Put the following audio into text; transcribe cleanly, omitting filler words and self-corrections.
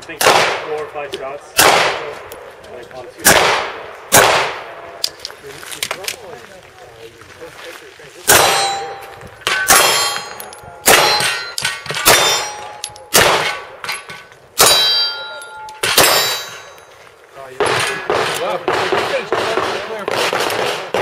think 4 or 5 shots. Like on 2. Wow, you finished clear.